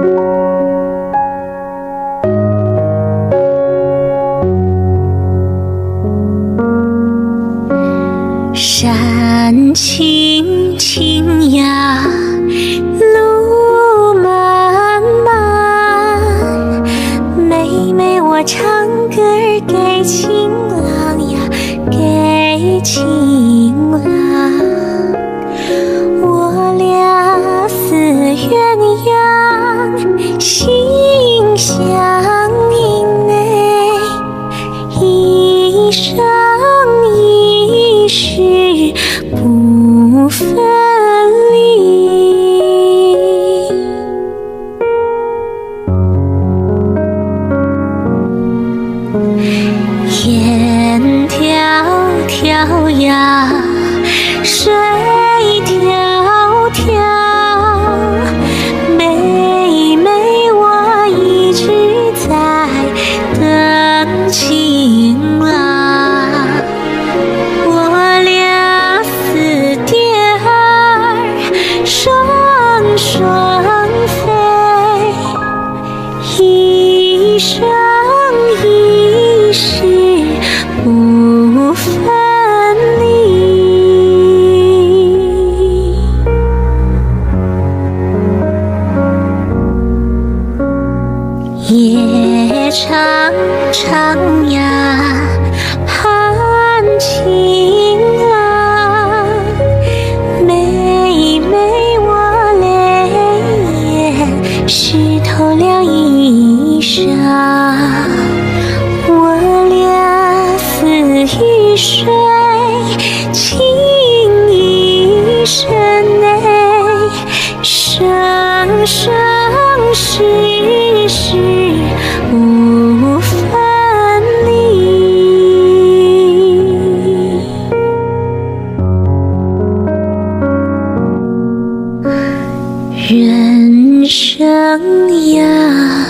山青青呀，路漫漫，妹妹我唱歌儿给情郎呀，给情郎。我俩似鸳鸯，心相印哎，一生一世不分离。天迢迢呀，水迢迢，妹妹我一直在等情郎。我俩似蝶儿双双飞，一生一世不分离。夜长长呀，盼情郎，妹妹我泪眼湿透了衣裳。我俩似雨水，情一生哎，生生世世不分离。人生呀，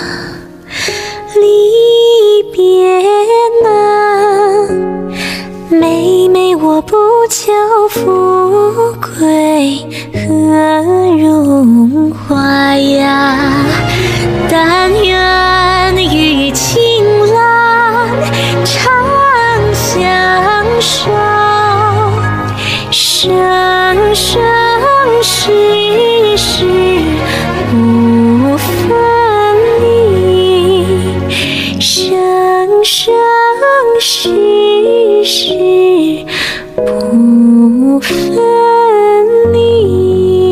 离别难，妹妹我不求富贵和荣华呀，但愿与情郎长相守，生生世世不分离，生生世世不分离。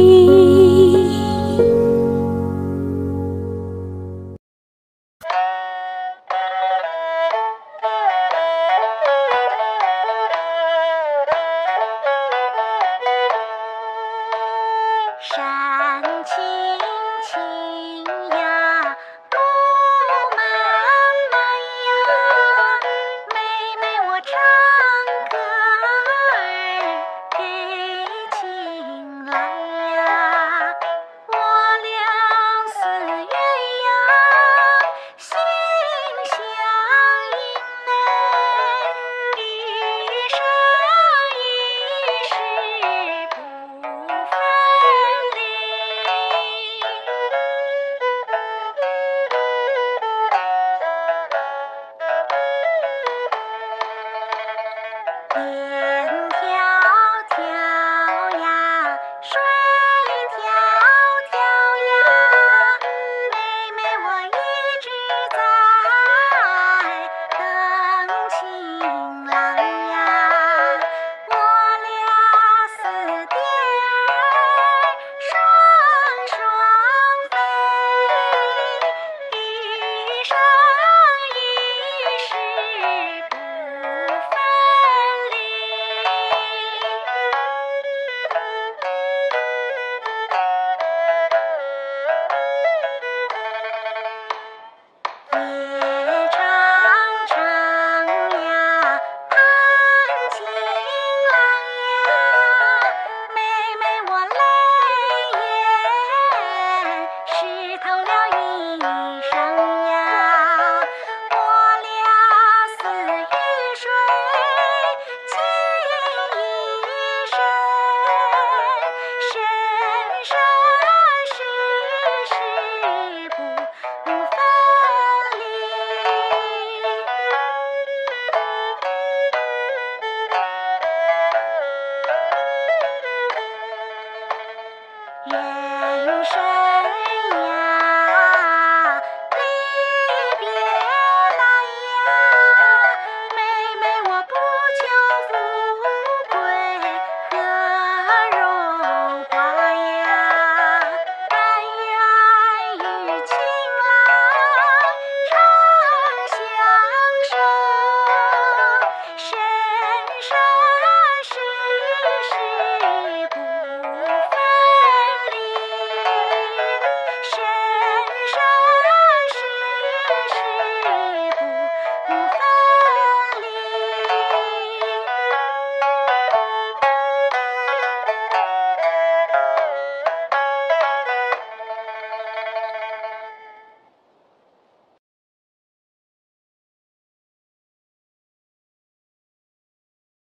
山青青呀，路漫漫呀，妹妹我唱歌儿给情郎呀。我俩似鸳鸯，心相印哎，一生一世不分离。天迢迢呀，水迢迢呀，妹妹我一直在等情郎呀。我俩似蝶儿双双飞，一生一世不分离。夜长长呀，盼情郎呀，妹妹我泪眼湿透了衣